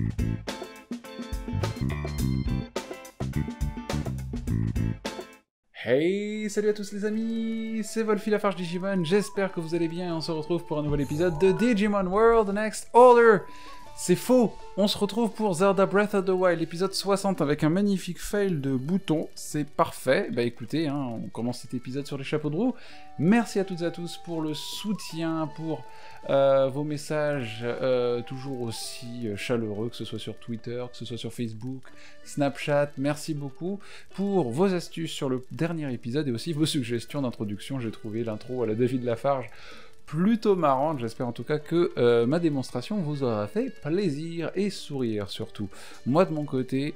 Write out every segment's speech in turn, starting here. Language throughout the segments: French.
Hey, salut à tous les amis, c'est Wolfie Lafarge Digimon, j'espère que vous allez bien et on se retrouve pour un nouvel épisode de Digimon World Next Order. C'est faux, on se retrouve pour Zelda Breath of the Wild, épisode 60 avec un magnifique fail de boutons, c'est parfait. Bah écoutez, on commence cet épisode sur les chapeaux de roue. Merci à toutes et à tous pour le soutien, pour vos messages toujours aussi chaleureux, que ce soit sur Twitter, que ce soit sur Facebook, Snapchat. Merci beaucoup pour vos astuces sur le dernier épisode et aussi vos suggestions d'introduction. J'ai trouvé l'intro à la David Lafarge plutôt marrante, j'espère en tout cas que ma démonstration vous aura fait plaisir et sourire surtout. Moi de mon côté,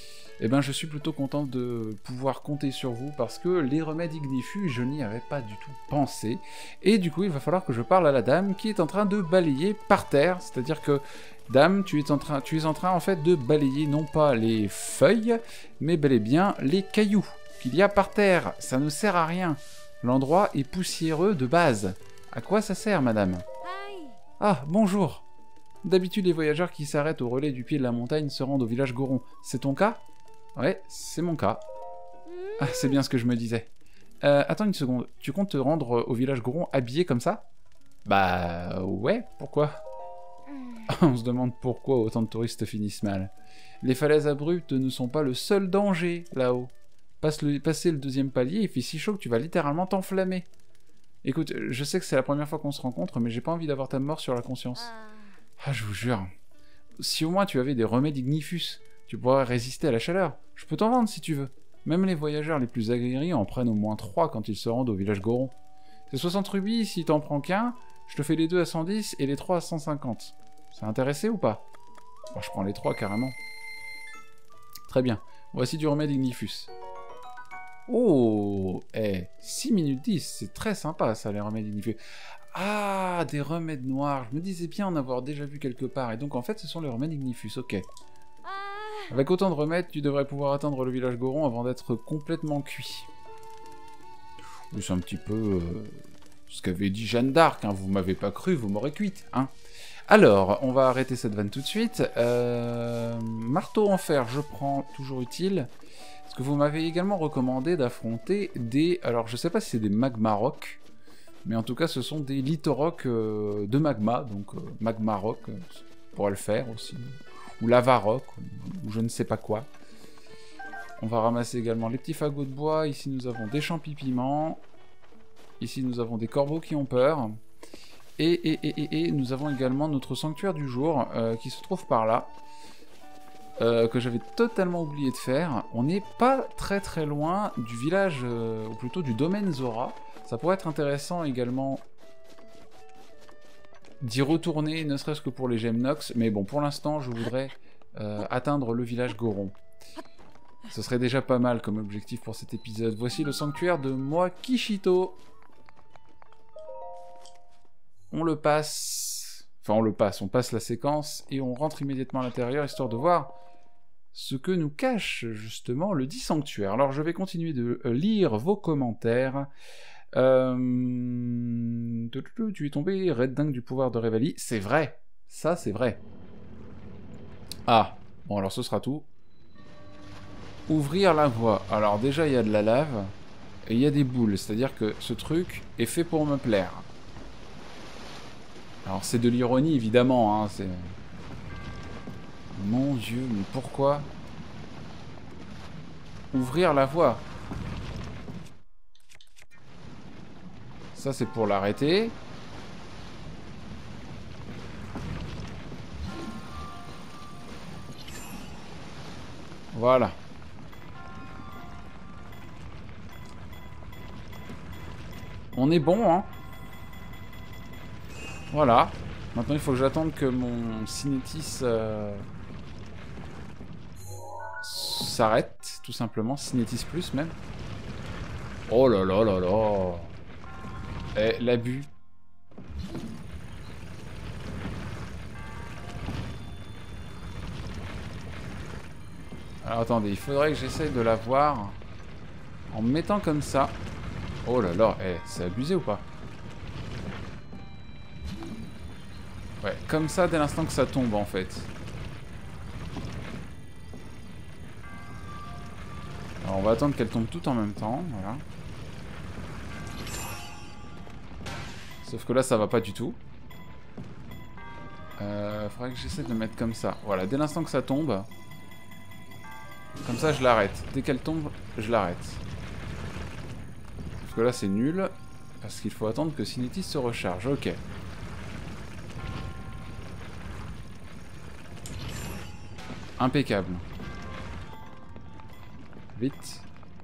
je suis plutôt content de pouvoir compter sur vous parce que les remèdes ignifus, je n'y avais pas du tout pensé. Et du coup, il va falloir que je parle à la dame qui est en train de balayer par terre, c'est-à-dire que dame, tu es en train en fait de balayer non pas les feuilles, mais bel et bien les cailloux qu'il y a par terre. Ça ne sert à rien. L'endroit est poussiéreux de base. À quoi ça sert, madame? Ah, bonjour. D'habitude, les voyageurs qui s'arrêtent au relais du pied de la montagne se rendent au village Goron. C'est ton cas? Ouais, c'est mon cas. Ah, c'est bien ce que je me disais. Attends une seconde, tu comptes te rendre au village Goron habillé comme ça? Bah ouais, pourquoi? On se demande pourquoi autant de touristes finissent mal. Les falaises abruptes ne sont pas le seul danger, là-haut. Passer le deuxième palier, il fait si chaud que tu vas littéralement t'enflammer. Écoute, je sais que c'est la première fois qu'on se rencontre, mais j'ai pas envie d'avoir ta mort sur la conscience. Ah, je vous jure. Si au moins tu avais des remèdes ignifus, tu pourrais résister à la chaleur. Je peux t'en vendre si tu veux. Même les voyageurs les plus aguerris en prennent au moins 3 quand ils se rendent au village Goron. C'est 60 rubis, si t'en prends qu'un, je te fais les 2 à 110 et les 3 à 150. Ça intéressé ou pas? Bon, je prends les 3 carrément. Très bien. Voici du remède ignifus. Oh, 6 minutes 10, c'est très sympa ça, les remèdes ignifus. Ah, des remèdes noirs, je me disais bien en avoir déjà vu quelque part, et donc en fait ce sont les remèdes ignifus, ok. Avec autant de remèdes, tu devrais pouvoir atteindre le village Goron avant d'être complètement cuit. C'est un petit peu ce qu'avait dit Jeanne d'Arc, hein. Vous m'avez pas cru, vous m'aurez cuite, hein. Alors, on va arrêter cette vanne tout de suite. Marteau en fer, je prends, toujours utile. Parce que vous m'avez également recommandé d'affronter des... Alors, je sais pas si c'est des magma rock, mais en tout cas, ce sont des lithorock de magma, donc magma rock, on pourrait le faire aussi. Ou lava rock, ou je ne sais pas quoi. On va ramasser également les petits fagots de bois. Ici, nous avons des champignons. Ici, nous avons des corbeaux qui ont peur. Et nous avons également notre sanctuaire du jour, qui se trouve par là. Que j'avais totalement oublié de faire. On n'est pas très loin du village, ou plutôt du domaine Zora. Ça pourrait être intéressant également d'y retourner, ne serait-ce que pour les gemmes Nox, mais bon, pour l'instant, je voudrais atteindre le village Goron. Ce serait déjà pas mal comme objectif pour cet épisode. Voici le sanctuaire de Moakishito. On le passe... Enfin, on passe la séquence et on rentre immédiatement à l'intérieur, histoire de voir ce que nous cache, justement, le dit sanctuaire. Alors, je vais continuer de lire vos commentaires. Tu es tombé, Red Dingue du pouvoir de Revali. C'est vrai. Ça, c'est vrai. Ah. Bon, alors ce sera tout. Ouvrir la voie. Alors, déjà, il y a de la lave. Et il y a des boules. C'est-à-dire que ce truc est fait pour me plaire. Alors, c'est de l'ironie, évidemment, hein, c'est... Mon Dieu, mais pourquoi? Ouvrir la voie. Ça, c'est pour l'arrêter. Voilà. On est bon, hein. Voilà. Maintenant, il faut que j'attende que mon cinétis s'arrête, tout simplement. Cinétis plus, même. Oh là là là là. Eh, l'abus. Alors, attendez, il faudrait que j'essaye de la voir en me mettant comme ça. Oh là là, c'est abusé ou pas? Ouais, comme ça dès l'instant que ça tombe en fait. on va attendre qu'elles tombent toutes en même temps, voilà. Sauf que là, ça va pas du tout. Faudrait que j'essaie de le mettre comme ça. Voilà, dès l'instant que ça tombe, comme ça, je l'arrête. Dès qu'elle tombe, je l'arrête. Parce que là, c'est nul, parce qu'il faut attendre que Cinétis se recharge. Ok. Impeccable. Vite.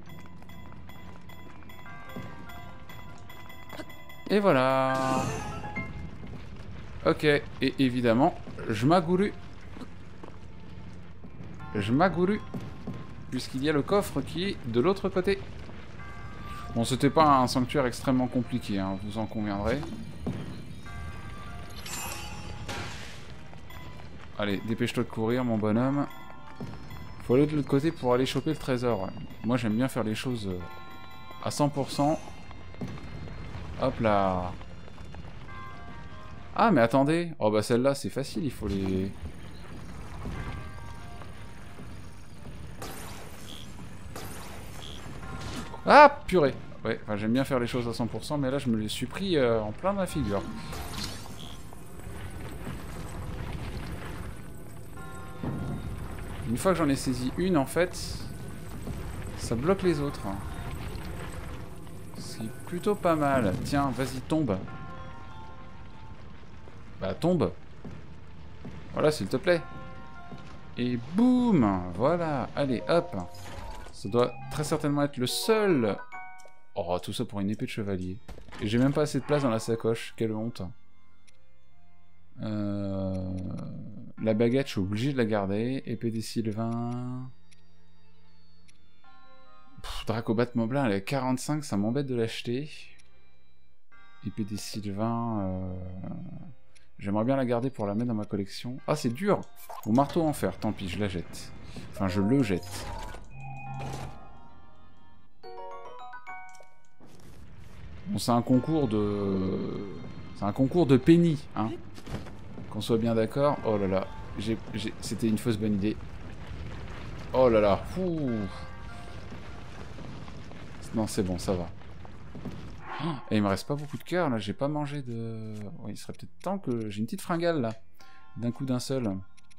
Et voilà. Ok, et évidemment, je m'agourue. Puisqu'il y a le coffre qui est de l'autre côté. Bon, c'était pas un sanctuaire extrêmement compliqué, hein, vous en conviendrez. Allez, dépêche-toi de courir, mon bonhomme. Faut aller de l'autre côté pour aller choper le trésor. Moi, j'aime bien faire les choses à 100%. Hop là. Ah, mais attendez. Oh, bah celle-là, c'est facile, il faut les... Ah, purée. Ouais, enfin, j'aime bien faire les choses à 100%, mais là, je me les suis pris en plein dans la figure. Une fois que j'en ai saisi une, en fait, ça bloque les autres. C'est plutôt pas mal. Tiens, vas-y, tombe. Bah, tombe. Voilà, s'il te plaît. Et boum. Voilà. Allez, hop. Ça doit très certainement être le seul... Oh, tout ça pour une épée de chevalier. Et j'ai même pas assez de place dans la sacoche. Quelle honte. La baguette, je suis obligé de la garder. Épée des Sylvains... Dracobat Moblin, elle est à 45, ça m'embête de l'acheter. Épée des Sylvains... J'aimerais bien la garder pour la mettre dans ma collection. Ah, c'est dur. Mon marteau en fer, tant pis, je la jette. Enfin, je le jette. Bon, c'est un concours de... C'est un concours de penny, hein. Qu'on soit bien d'accord. Oh là là. C'était une fausse bonne idée. Oh là là. Ouh. Non, c'est bon, ça va. Et il me reste pas beaucoup de cœur, là. J'ai pas mangé de... Ouais, il serait peut-être temps que... J'ai une petite fringale, là. D'un coup d'un seul.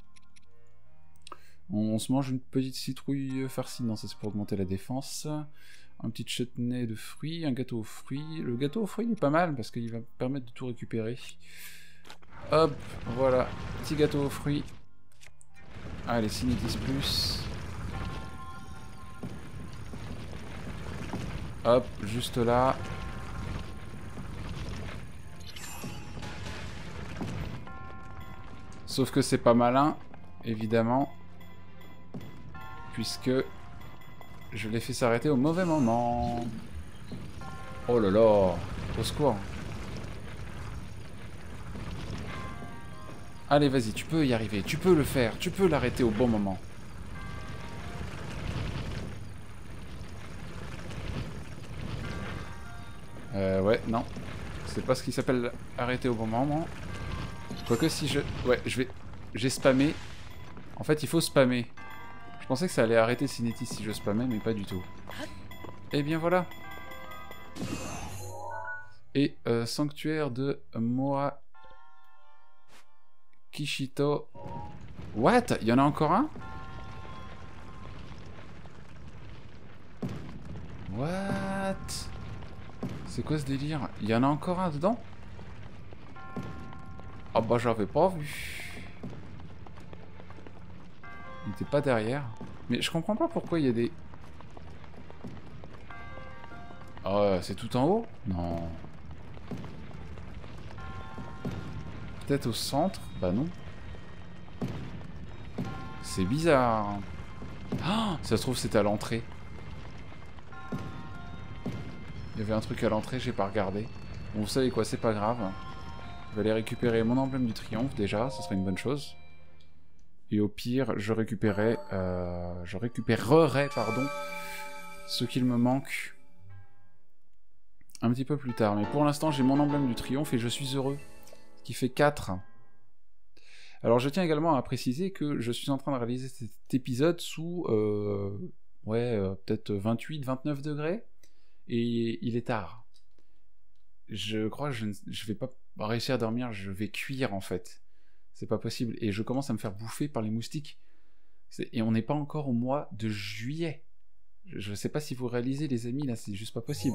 On se mange une petite citrouille farcie. Non, ça c'est pour augmenter la défense. Un petit chutney de fruits, un gâteau aux fruits. Le gâteau aux fruits, il est pas mal, parce qu'il va me permettre de tout récupérer. Hop, voilà. Petit gâteau aux fruits. Allez, Cinétis plus. Hop, juste là. Sauf que c'est pas malin, évidemment. Puisque je l'ai fait s'arrêter au mauvais moment. Oh là là, au secours. Allez, vas-y, tu peux y arriver, tu peux le faire, tu peux l'arrêter au bon moment. Ouais, non. C'est pas ce qui s'appelle arrêter au bon moment. Quoique si je... Ouais, j'ai spammé. En fait, il faut spammer. Je pensais que ça allait arrêter Cinétis si je spammais, mais pas du tout. Et bien voilà. Et sanctuaire de Moa Kishito. What? Il y en a encore un? What? C'est quoi ce délire? Il y en a encore un dedans? Ah bah j'avais pas vu. Il était pas derrière. Mais je comprends pas pourquoi il y a des... Oh, c'est tout en haut? Non. Peut-être au centre? Bah non. C'est bizarre. Ah, ça se trouve c'était à l'entrée. Il y avait un truc à l'entrée, j'ai pas regardé. Bon, vous savez quoi, c'est pas grave. Je vais aller récupérer mon emblème du triomphe déjà, ce serait une bonne chose. Et au pire, je récupérerai, pardon, ce qu'il me manque un petit peu plus tard. Mais pour l'instant, j'ai mon emblème du triomphe et je suis heureux. Ce qui fait 4. Alors je tiens également à préciser que je suis en train de réaliser cet épisode sous Ouais, peut-être 28, 29 degrés. Et il est tard. Je crois que je vais pas réussir à dormir, je vais cuire en fait. C'est pas possible. Et je commence à me faire bouffer par les moustiques. Et on n'est pas encore au mois de juillet. Je sais pas si vous réalisez, les amis, là, c'est juste pas possible.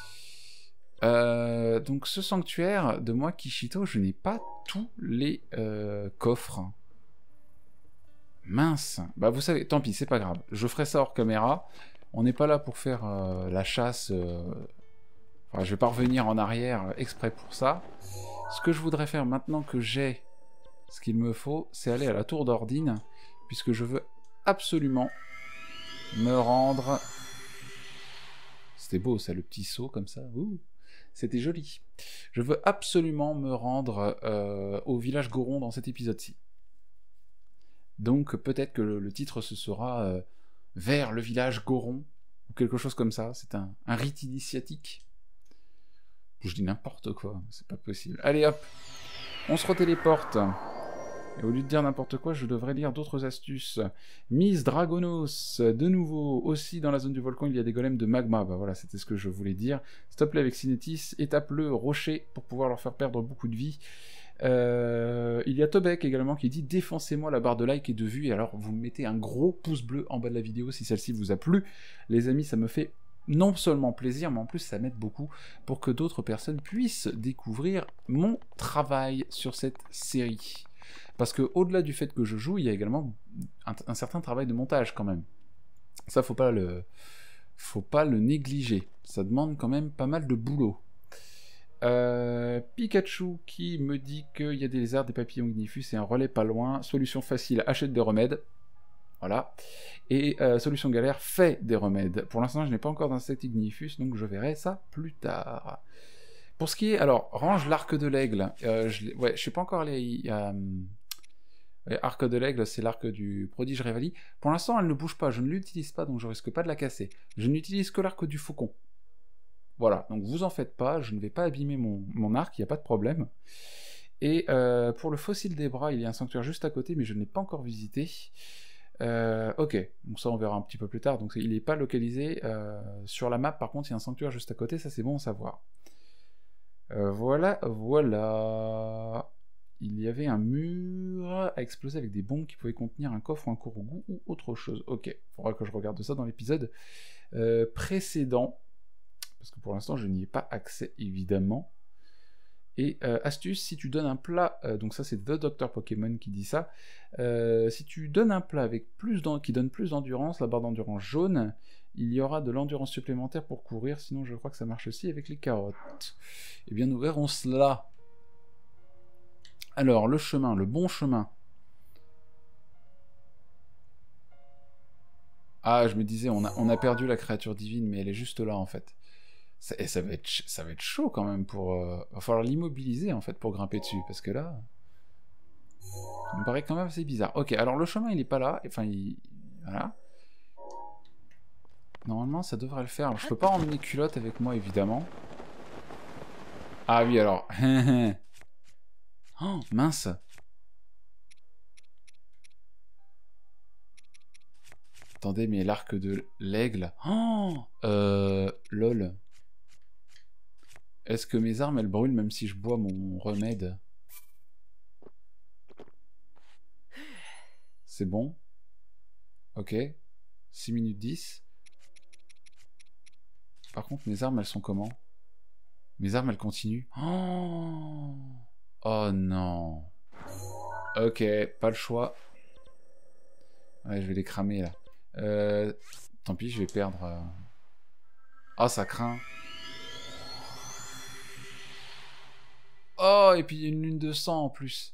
Donc ce sanctuaire de moi, Kishito, je n'ai pas tous les coffres. Mince. Bah vous savez, tant pis, c'est pas grave. Je ferai ça hors caméra. On n'est pas là pour faire la chasse. Enfin, je vais pas revenir en arrière exprès pour ça. Ce que je voudrais faire maintenant que j'ai ce qu'il me faut, c'est aller à la tour d'Ordine, puisque je veux absolument me rendre... C'était beau ça, le petit saut comme ça. Ouh, c'était joli. Je veux absolument me rendre au village Goron dans cet épisode-ci. Donc peut-être que le titre ce sera vers le village Goron, ou quelque chose comme ça. C'est un rite initiatique. Je dis n'importe quoi, c'est pas possible. Allez hop, on se retéléporte. Et au lieu de dire n'importe quoi, je devrais lire d'autres astuces. Miss Dragonos, de nouveau, aussi dans la zone du volcan, il y a des golems de magma. Bah voilà, c'était ce que je voulais dire. Stop-le avec Cinétis, étape le rocher pour pouvoir leur faire perdre beaucoup de vie. Il y a Tobek également qui dit « Défoncez-moi la barre de like et de vue ». Et alors, vous mettez un gros pouce bleu en bas de la vidéo si celle-ci vous a plu. Les amis, ça me fait non seulement plaisir, mais en plus ça m'aide beaucoup pour que d'autres personnes puissent découvrir mon travail sur cette série. Parce que au-delà du fait que je joue, il y a également un certain travail de montage quand même. Ça, faut pas le négliger. Ça demande quand même pas mal de boulot. Pikachu qui me dit qu'il y a des lézards, des papillons ignifuges et un relais pas loin. Solution facile, achète des remèdes. Voilà. Et solution galère, fais des remèdes. Pour l'instant, je n'ai pas encore d'insecte ignifuge, donc je verrai ça plus tard. Pour ce qui est... Alors, range l'arc de l'aigle. Je suis pas encore allé... Arc de l'aigle, c'est l'arc du prodige Revali. Pour l'instant, elle ne bouge pas, je ne l'utilise pas, donc je risque pas de la casser. Je n'utilise que l'arc du faucon. Voilà, donc vous en faites pas, je ne vais pas abîmer mon arc, il n'y a pas de problème. Et pour le fossile des bras, il y a un sanctuaire juste à côté, mais je ne l'ai pas encore visité. Ok, donc ça on verra un petit peu plus tard. Donc il n'est pas localisé sur la map, par contre il y a un sanctuaire juste à côté, ça c'est bon à savoir. Voilà. Il y avait un mur à exploser avec des bombes qui pouvaient contenir un coffre ou un Kurugu ou autre chose. Ok, il faudra que je regarde ça dans l'épisode précédent, parce que pour l'instant je n'y ai pas accès évidemment. Et astuce, si tu donnes un plat, donc ça c'est The Dr Pokémon qui dit ça, si tu donnes un plat avec qui donne plus d'endurance, la barre d'endurance jaune, il y aura de l'endurance supplémentaire pour courir, sinon je crois que ça marche aussi avec les carottes. Eh bien nous verrons cela. Alors le chemin, le bon chemin. Ah, je me disais, on a perdu la créature divine, mais elle est juste là en fait. Ça va être chaud quand même pour... va falloir l'immobiliser en fait pour grimper dessus, parce que là... Ça me paraît quand même assez bizarre. Ok, alors le chemin il est pas là, enfin voilà. Normalement ça devrait le faire. Alors, je peux pas emmener culotte avec moi évidemment. Ah oui alors... Oh mince. Attendez, mais l'arc de l'aigle... Oh lol. Est-ce que mes armes, elles brûlent même si je bois mon remède? C'est bon. Ok. 6 minutes 10. Par contre, mes armes, elles sont comment? Mes armes, elles continuent. Oh, oh non. Ok, pas le choix. Ouais, je vais les cramer, là. Tant pis, je vais perdre... Ah, ça craint. Oh, et puis il y a une lune de sang en plus.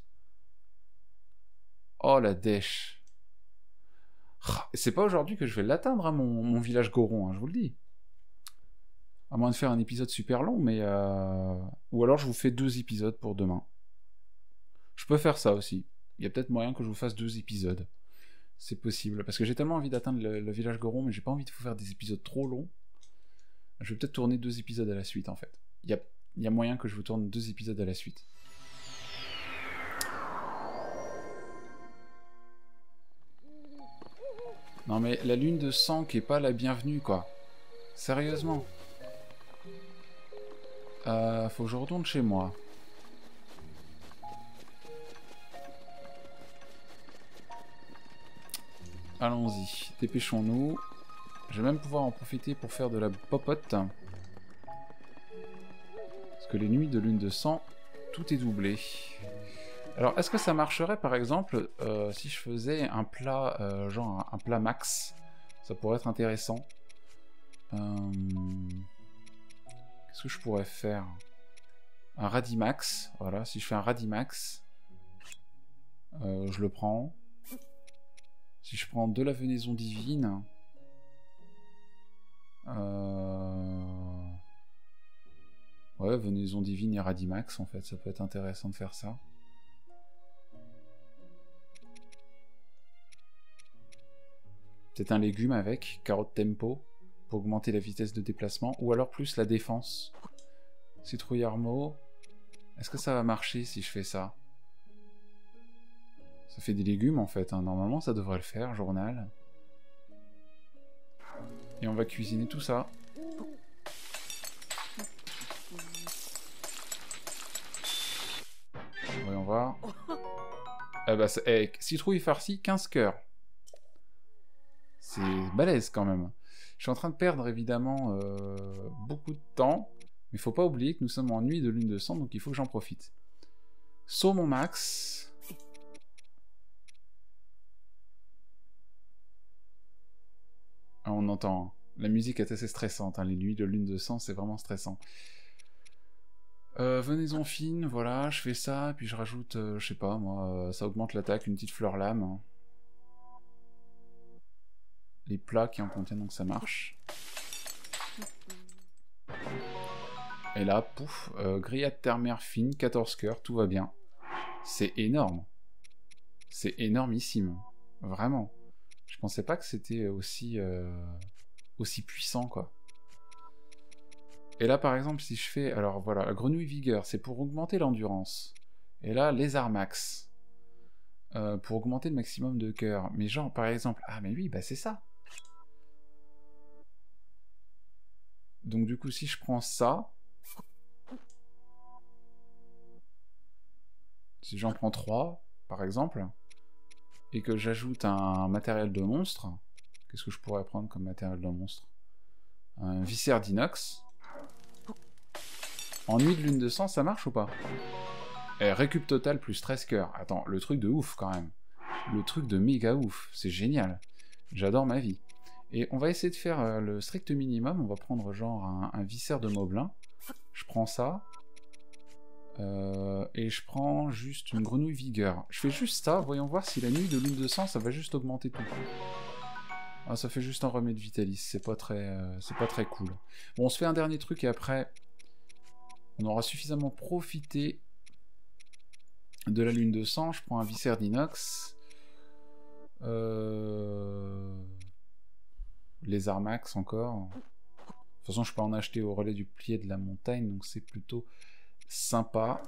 Oh, la dèche. C'est pas aujourd'hui que je vais l'atteindre, hein, mon village Goron, hein, je vous le dis. À moins de faire un épisode super long, mais... Ou alors je vous fais 2 épisodes pour demain. Je peux faire ça aussi. Il y a peut-être moyen que je vous fasse 2 épisodes. C'est possible. Parce que j'ai tellement envie d'atteindre le village Goron, mais j'ai pas envie de vous faire des épisodes trop longs. Je vais peut-être tourner 2 épisodes à la suite, en fait. Il y a moyen que je vous tourne 2 épisodes à la suite. Non mais la lune de sang qui est pas la bienvenue, quoi. Sérieusement. Faut que je retourne chez moi. Allons-y, dépêchons-nous. Je vais même pouvoir en profiter pour faire de la popote. Parce que les nuits de lune de sang, tout est doublé. Alors, est-ce que ça marcherait, par exemple, si je faisais un plat, genre un plat max? Ça pourrait être intéressant. Qu'est-ce que je pourrais faire? Un radis max. Voilà, si je fais un radis max, je le prends. Si je prends de la venaison divine... Ouais, venaison divine et radis max, en fait. Ça peut être intéressant de faire ça. Peut-être un légume avec, carotte tempo, pour augmenter la vitesse de déplacement, ou alors plus la défense. Citrouille armeau. Est-ce que ça va marcher si je fais ça? Ça fait des légumes en fait, hein. Normalement ça devrait le faire, journal. Et on va cuisiner tout ça. Voyons voir. Ah bah, citrouille farcie, 15 cœurs. C'est balèze quand même. Je suis en train de perdre évidemment beaucoup de temps, mais il faut pas oublier que nous sommes en nuit de lune de sang, donc il faut que j'en profite. Saumon max. Ah, on entend. La musique est assez stressante, hein. Les nuits de lune de sang, c'est vraiment stressant. Venaison fine, voilà, je fais ça, puis je rajoute, je sais pas, moi, ça augmente l'attaque, une petite fleur lame. Les plats qui en contiennent, donc ça marche. Et là, pouf, grillade terre-mer fine, 14 cœurs, tout va bien. C'est énorme. C'est énormissime. Vraiment. Je pensais pas que c'était aussi puissant, quoi. Et là, par exemple, si je fais... Alors voilà, la grenouille vigueur, c'est pour augmenter l'endurance. Et là, lézard max. Pour augmenter le maximum de cœurs. Mais genre, par exemple... Ah, mais oui, bah c'est ça. Donc du coup, si je prends ça... Si j'en prends 3, par exemple, et que j'ajoute un matériel de monstre, qu'est-ce que je pourrais prendre comme matériel de monstre? Un viscère d'inox. En nuit de lune de sang, ça marche ou pas? Et récup total plus 13 cœurs. Attends, le truc de ouf quand même. Le truc de méga ouf. C'est génial. J'adore ma vie. Et on va essayer de faire le strict minimum. On va prendre genre un viscère de moblin. Je prends ça. Et je prends juste une grenouille vigueur. Je fais juste ça. Voyons voir si la nuit de lune de sang, ça va juste augmenter tout. Ah, ça fait juste un remède Vitalis. C'est pas très cool. Bon, on se fait un dernier truc et après... On aura suffisamment profité de la lune de sang. Je prends un viscère d'inox. Les Armax encore. De toute façon, je peux en acheter au relais du pied de la montagne, donc c'est plutôt sympa.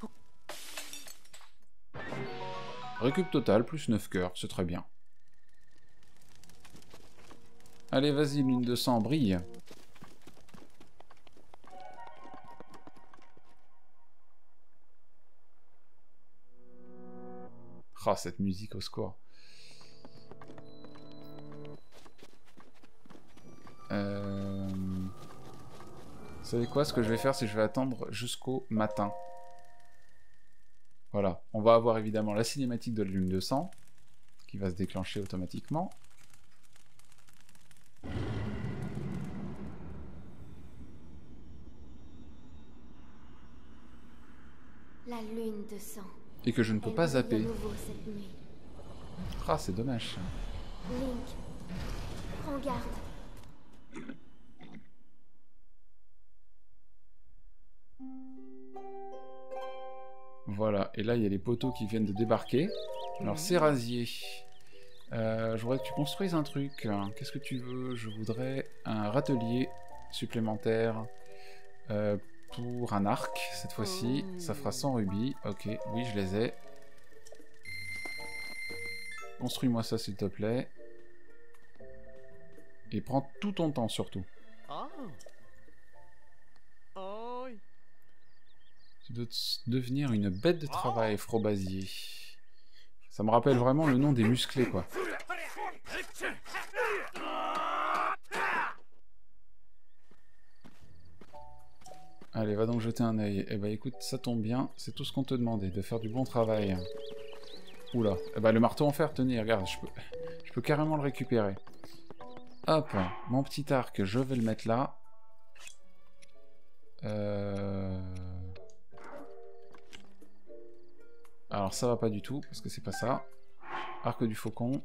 Récup total, plus 9 cœurs, c'est très bien. Allez, vas-y, lune de sang, brille. Ah, cette musique au score. Vous savez quoi? Ce que je vais faire, c'est que je vais attendre jusqu'au matin. Voilà. On va avoir évidemment la cinématique de la lune de sang, qui va se déclencher automatiquement. La lune de sang. Et que je ne peux pas zapper. Ah, c'est dommage. Link, prends garde. Voilà, et là il y a les poteaux qui viennent de débarquer. Alors c'est rasier. Je voudrais que tu construises un truc. Qu'est-ce que tu veux? Je voudrais un râtelier supplémentaire pour un arc, cette fois-ci. Ça fera 100 rubis. Ok, oui, je les ai. Construis-moi ça, s'il te plaît. Et prends tout ton temps, surtout. Tu dois devenir une bête de travail, Frobasier. Ça me rappelle vraiment le nom des musclés, quoi. Allez, va donc jeter un œil. Eh ben écoute, ça tombe bien, c'est tout ce qu'on te demandait, de faire du bon travail. Oula, eh ben le marteau en fer, tenez, regarde, je peux carrément le récupérer. Hop, mon petit arc, je vais le mettre là. Alors ça va pas du tout, parce que c'est pas ça. Arc du faucon.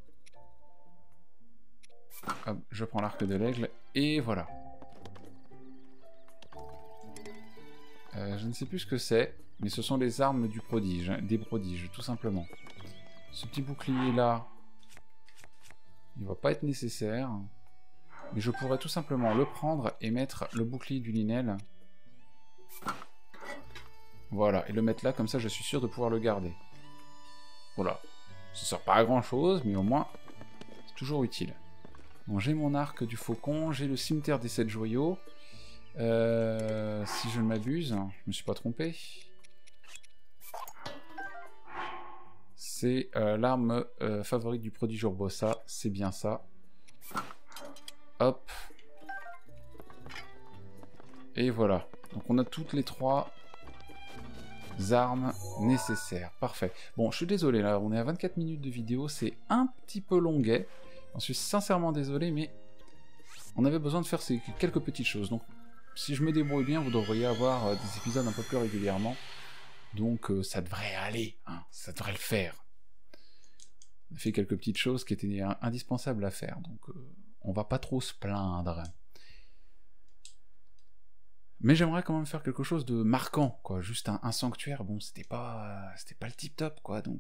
Hop, je prends l'arc de l'aigle, et voilà. Je ne sais plus ce que c'est, mais ce sont les armes du prodige, hein, des prodiges, tout simplement. Ce petit bouclier là, il va pas être nécessaire, mais je pourrais tout simplement le prendre et mettre le bouclier du Linel. Voilà, et le mettre là, comme ça je suis sûr de pouvoir le garder. Voilà, ça sert pas à grand chose, mais au moins, c'est toujours utile. Bon, j'ai mon arc du faucon, j'ai le cimetière des 7 joyaux. Si je ne m'abuse, je me suis pas trompé. C'est l'arme favorite du prodige Urbosa, c'est bien ça. Hop. Et voilà. Donc on a toutes les 3 armes nécessaires. Parfait. Bon, je suis désolé, là, on est à 24 minutes de vidéo, c'est un petit peu longuet. Je suis sincèrement désolé, mais on avait besoin de faire ces quelques petites choses. Donc, si je me débrouille bien, vous devriez avoir des épisodes un peu plus régulièrement. Donc ça devrait aller, hein, ça devrait le faire. On a fait quelques petites choses qui étaient indispensables à faire, donc on va pas trop se plaindre. Mais j'aimerais quand même faire quelque chose de marquant, quoi. Juste un sanctuaire, bon, c'était pas le tip top, quoi, donc...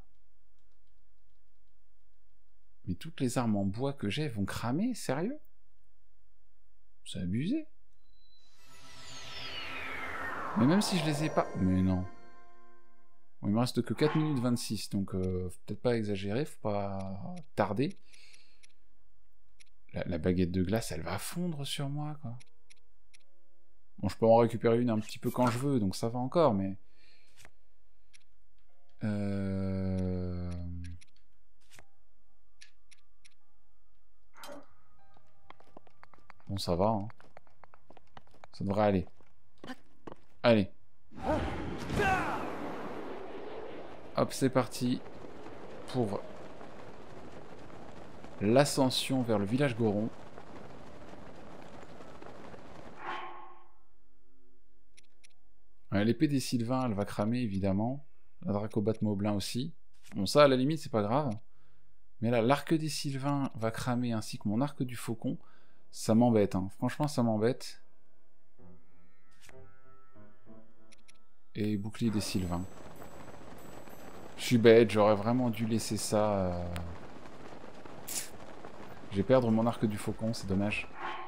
Mais toutes les armes en bois que j'ai vont cramer, sérieux? C'est abusé. Mais même si je les ai pas... Mais non. Bon, il me reste que 4 minutes 26, donc faut peut-être pas exagérer, faut pas tarder. La baguette de glace, elle va fondre sur moi, quoi. Bon, je peux en récupérer une un petit peu quand je veux, donc ça va encore, mais... Bon, ça va, hein. Ça devrait aller. Allez. Hop, c'est parti pour l'ascension vers le village Goron. L'épée des Sylvains, elle va cramer, évidemment. La Dracobat Moblin aussi. Bon, ça, à la limite, c'est pas grave. Mais là, l'arc des Sylvains va cramer, ainsi que mon arc du Faucon. Ça m'embête, hein. Franchement, ça m'embête. Et bouclier des Sylvains. Je suis bête, j'aurais vraiment dû laisser ça... Je vais perdre mon arc du Faucon, c'est dommage.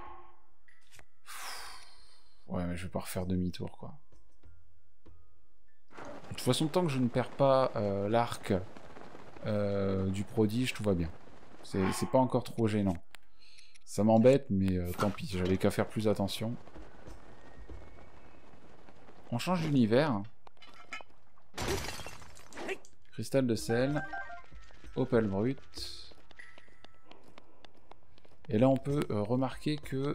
Ouais, mais je vais pas refaire demi-tour, quoi. De toute façon, tant que je ne perds pas l'arc du prodige, tout va bien. C'est pas encore trop gênant. Ça m'embête, mais tant pis, j'avais qu'à faire plus attention. On change d'univers. Cristal de sel. Opale brut. Et là, on peut remarquer que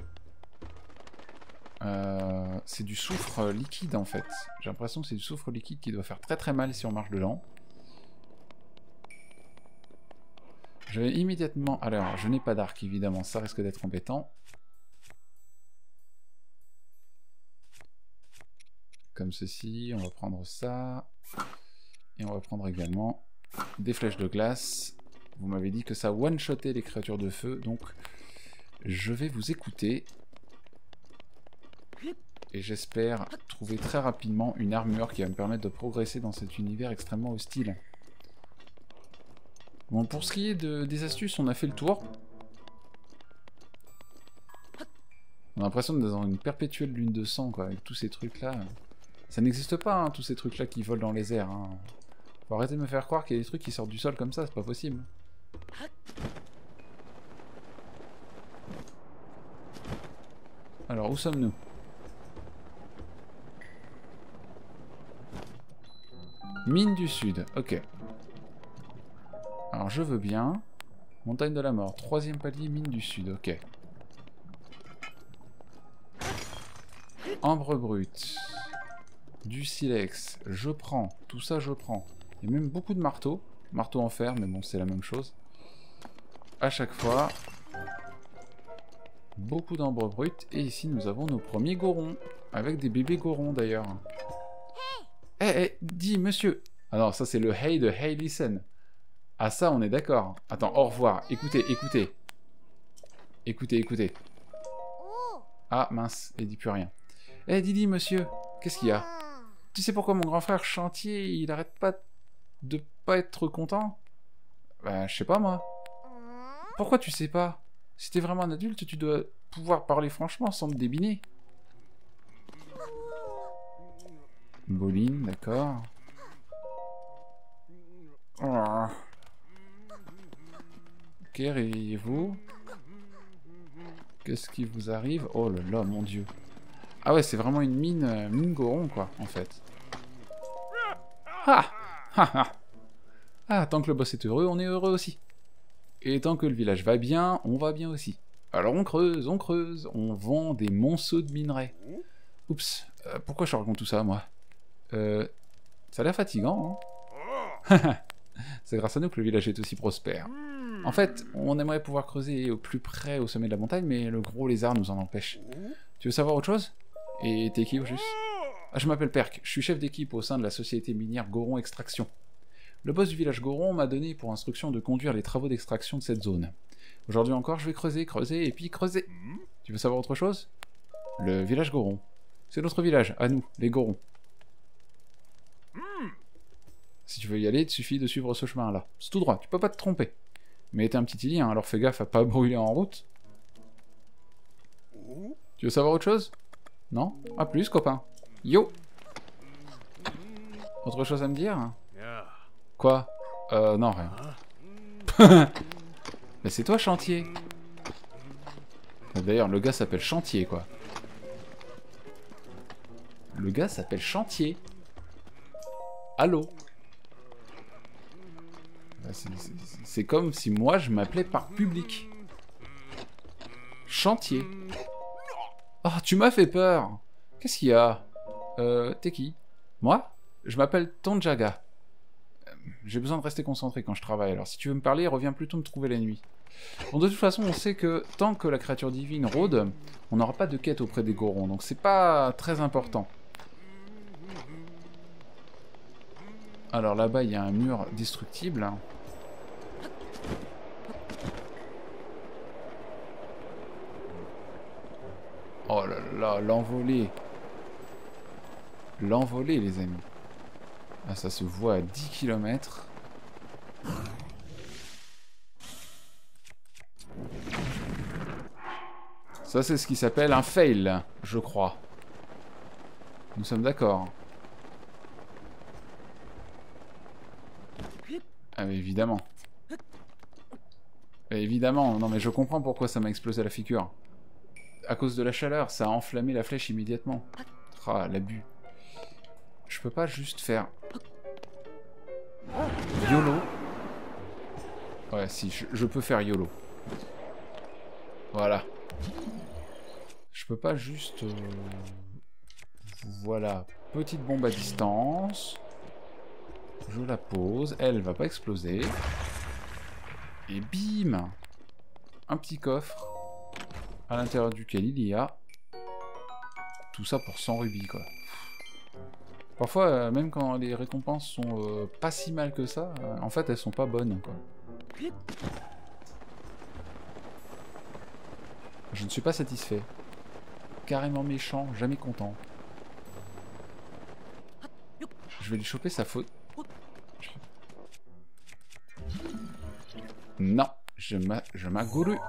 c'est du soufre liquide, en fait. J'ai l'impression que c'est du soufre liquide qui doit faire très très mal si on marche dedans. Je vais immédiatement... Alors, je n'ai pas d'arc, évidemment, ça risque d'être embêtant. Comme ceci, on va prendre ça. Et on va prendre également des flèches de glace. Vous m'avez dit que ça one-shotait les créatures de feu, donc je vais vous écouter. Et j'espère trouver très rapidement une armure qui va me permettre de progresser dans cet univers extrêmement hostile. Bon, pour ce qui est des astuces, on a fait le tour. On a l'impression d'être dans une perpétuelle lune de sang, quoi, avec tous ces trucs-là. Ça n'existe pas, hein, tous ces trucs-là qui volent dans les airs. Hein. Faut arrêter de me faire croire qu'il y a des trucs qui sortent du sol comme ça, c'est pas possible. Alors, où sommes-nous? Mine du Sud, ok. Alors, je veux bien. Montagne de la Mort, 3e palier, mine du Sud, ok. Ambre brute. Du silex, je prends. Tout ça, je prends. Il y a même beaucoup de marteaux. Marteau en fer, mais bon, c'est la même chose. À chaque fois. Beaucoup d'ambre brute. Et ici, nous avons nos premiers gorons. Avec des bébés gorons, d'ailleurs. Dis, monsieur. Ah non, ça, c'est le hey de Hey Listen. Ah, ça, on est d'accord. Attends, au revoir. Écoutez. Écoutez. Ah, mince, il dit plus rien. Didi, monsieur. Qu'est-ce qu'il y a? Tu sais pourquoi mon grand frère Chantier, il arrête pas de pas être content? Bah, je sais pas, moi. Pourquoi tu sais pas? Si t'es vraiment un adulte, tu dois pouvoir parler franchement sans me débiner. Boline, d'accord. Oh. Ok, réveillez-vous. Qu'est-ce qui vous arrive? Oh là là, mon dieu. Ah ouais, c'est vraiment une mine goron, quoi, en fait. Ah, tant que le boss est heureux, on est heureux aussi. Et tant que le village va bien, on va bien aussi. Alors on creuse, on vend des monceaux de minerais. Oups, pourquoi je raconte tout ça, moi? Ça a l'air fatigant, hein? C'est grâce à nous que le village est aussi prospère. En fait, on aimerait pouvoir creuser au plus près au sommet de la montagne, mais le gros lézard nous en empêche. Tu veux savoir autre chose? Et t'es qui au juste? Ah, je m'appelle Perk, je suis chef d'équipe au sein de la société minière Goron Extraction. Le boss du village Goron m'a donné pour instruction de conduire les travaux d'extraction de cette zone. Aujourd'hui encore, je vais creuser, et puis creuser. Tu veux savoir autre chose? Le village Goron. C'est notre village, à nous, les Gorons. Si tu veux y aller, il te suffit de suivre ce chemin-là. C'est tout droit, tu peux pas te tromper. Mais t'es un petit illy, hein, alors fais gaffe à pas brûler en route. Tu veux savoir autre chose? Non? À plus, copain. Yo! Autre chose à me dire? Quoi? Non, rien. Mais c'est toi, Chantier. D'ailleurs, le gars s'appelle Chantier, quoi. Le gars s'appelle Chantier. Allô? C'est comme si moi, je m'appelais par public. Chantier. Oh, tu m'as fait peur. Qu'est-ce qu'il y a? T'es qui? Moi? Je m'appelle Tonjaga. J'ai besoin de rester concentré quand je travaille, alors si tu veux me parler, reviens plutôt me trouver la nuit. Bon, de toute façon, on sait que tant que la créature divine rôde, on n'aura pas de quête auprès des Gorons, donc c'est pas très important. Alors là-bas, il y a un mur destructible. Oh là là, l'envolée. L'envolée, les amis. Ah, ça se voit à 10 km. Ça, c'est ce qui s'appelle un fail, je crois. Nous sommes d'accord. Ah mais évidemment. Évidemment, non mais je comprends pourquoi ça m'a explosé la figure. À cause de la chaleur, ça a enflammé la flèche immédiatement. Ah, l'abus. Je peux pas juste faire... YOLO. Ouais, si, je peux faire YOLO. Voilà. Je peux pas juste... Voilà. Petite bombe à distance. Je la pose. Elle va pas exploser. Et bim! Un petit coffre. À l'intérieur duquel il y a... Tout ça pour 100 rubis, quoi. Parfois, même quand les récompenses sont pas si mal que ça, en fait, elles sont pas bonnes, quoi. Je ne suis pas satisfait. Carrément méchant, jamais content. Je vais lui choper sa faute. Non, je m'agourue.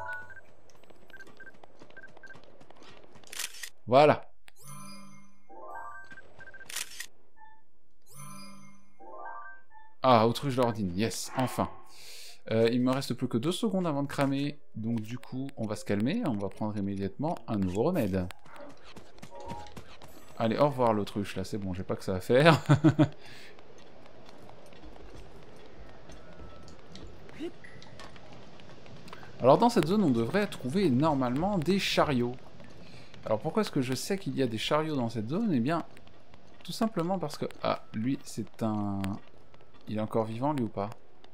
Voilà. Ah, autruche d'ordine, yes, enfin. Il me reste plus que 2 secondes avant de cramer, donc du coup, on va se calmer, on va prendre immédiatement un nouveau remède. Allez, au revoir l'autruche, là, c'est bon, j'ai pas que ça à faire. Alors dans cette zone, on devrait trouver normalement des chariots. Alors pourquoi est-ce que je sais qu'il y a des chariots dans cette zone? Eh bien, tout simplement parce que... Ah, lui, c'est un... Il est encore vivant, lui, ou pas?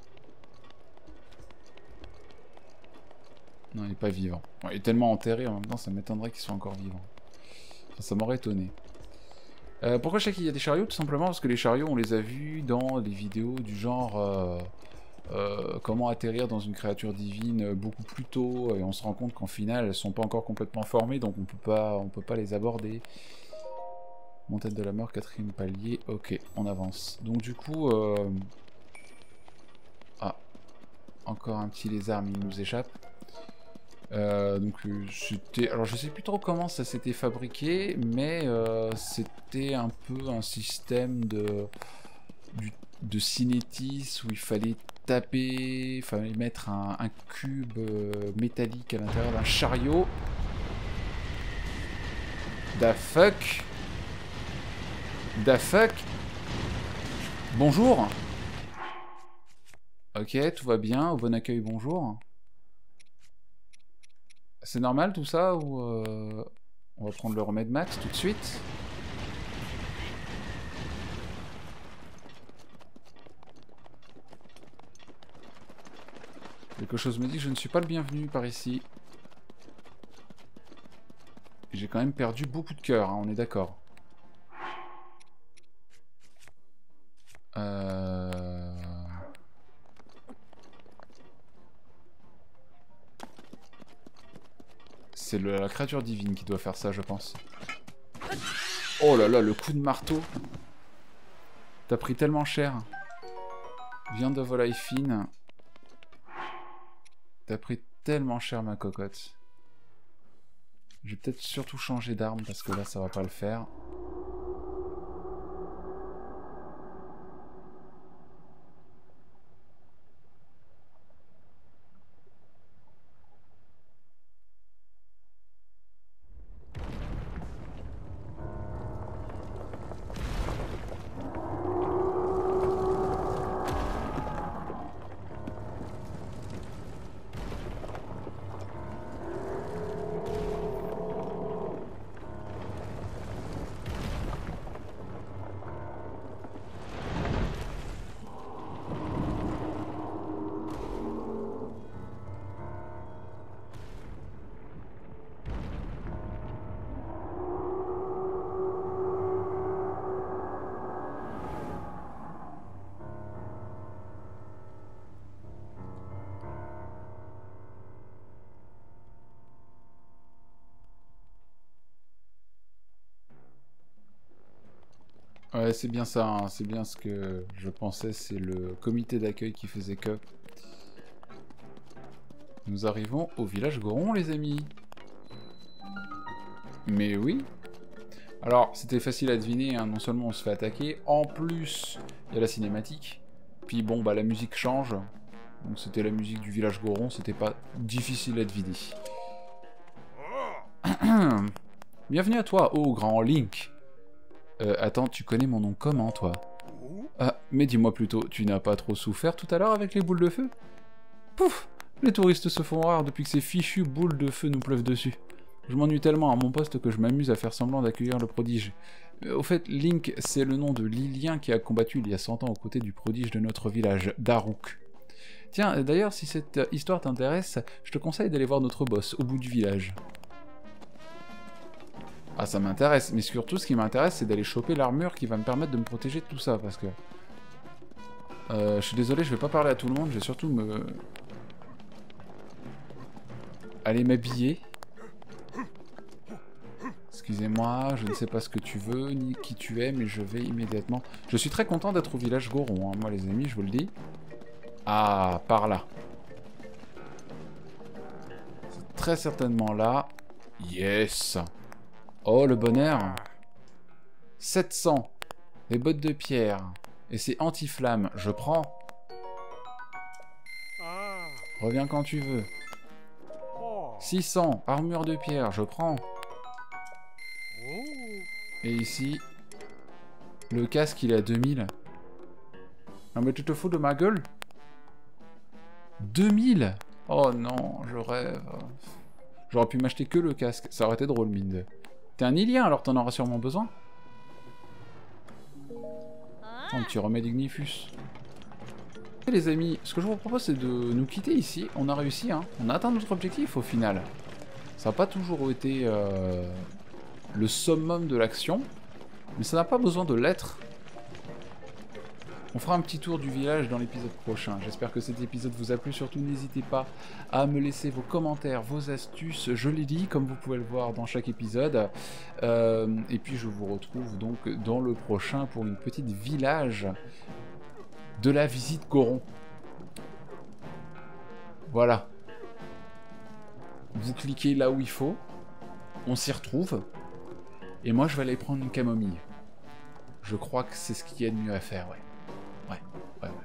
Non, il n'est pas vivant. Bon, il est tellement enterré, en même temps, ça m'étonnerait qu'il soit encore vivant. Enfin, ça m'aurait étonné. Pourquoi je sais qu'il y a des chariots? Tout simplement parce que les chariots, on les a vus dans des vidéos du genre... comment atterrir dans une créature divine beaucoup plus tôt, et on se rend compte qu'en final, elles sont pas encore complètement formées, donc on peut pas les aborder. Montagne de la mort, 4e palier, ok, on avance. Donc du coup... Ah, encore un petit lézard, mais il nous échappe. Donc c'était... Alors je sais plus trop comment ça s'était fabriqué, mais c'était un peu un système de cinétis où il fallait taper, il fallait mettre un cube métallique à l'intérieur d'un chariot. Da fuck. Da fuck. Bonjour. Ok, tout va bien, au bon accueil, bonjour. C'est normal tout ça ou on va prendre le remède max tout de suite? Quelque chose me dit que je ne suis pas le bienvenu par ici. J'ai quand même perdu beaucoup de cœur, hein, on est d'accord. C'est la créature divine qui doit faire ça, je pense. Oh là là, le coup de marteau. T'as pris tellement cher. Viande de volaille fine. T'as pris tellement cher, ma cocotte. Je vais peut-être surtout changer d'arme, parce que là, ça va pas le faire. Ouais, c'est bien ça, hein. C'est bien ce que je pensais, c'est le comité d'accueil qui faisait que... Nous arrivons au village Goron, les amis. Mais oui. Alors, c'était facile à deviner, hein. Non seulement on se fait attaquer, en plus, il y a la cinématique. Puis bon, bah la musique change. Donc c'était la musique du village Goron, c'était pas difficile à deviner. Bienvenue à toi, oh grand Link. Attends, tu connais mon nom comment, toi? Ah, mais dis-moi plutôt, tu n'as pas trop souffert tout à l'heure avec les boules de feu? Pouf! Les touristes se font rares depuis que ces fichues boules de feu nous pleuvent dessus. Je m'ennuie tellement à mon poste que je m'amuse à faire semblant d'accueillir le prodige. Au fait, Link, c'est le nom de Lilien qui a combattu il y a 100 ans aux côtés du prodige de notre village, Daruk. Tiens, d'ailleurs, si cette histoire t'intéresse, je te conseille d'aller voir notre boss, au bout du village. Ah, ça m'intéresse, mais surtout ce qui m'intéresse, c'est d'aller choper l'armure qui va me permettre de me protéger de tout ça, parce que... je suis désolé, je vais pas parler à tout le monde, je vais surtout aller m'habiller. Excusez-moi, je ne sais pas ce que tu veux, ni qui tu es, mais je vais immédiatement... Je suis très content d'être au village Goron, hein, moi les amis, je vous le dis. Ah, par là. C'est très certainement là. Yes! Oh, le bonheur. 700. Les bottes de pierre. Et c'est anti-flamme. Je prends. Reviens quand tu veux. 600, armure de pierre, je prends. Et ici, le casque il est à 2000. Non mais tu te fous de ma gueule? 2000? Oh non, je rêve. J'aurais pu m'acheter que le casque, ça aurait été drôle, mine de. T'es un Ilien, alors t'en auras sûrement besoin. Un petit remède Ignifus. Et les amis, ce que je vous propose c'est de nous quitter ici. On a réussi, hein. On a atteint notre objectif au final. Ça n'a pas toujours été le summum de l'action, mais ça n'a pas besoin de l'être. On fera un petit tour du village dans l'épisode prochain. J'espère que cet épisode vous a plu. Surtout, n'hésitez pas à me laisser vos commentaires, vos astuces. Je les lis, comme vous pouvez le voir dans chaque épisode. Et puis, je vous retrouve donc dans le prochain pour une petite village de la visite Goron. Voilà. Vous cliquez là où il faut. On s'y retrouve. Et moi, je vais aller prendre une camomille. Je crois que c'est ce qu'il y a de mieux à faire, ouais. Ouais.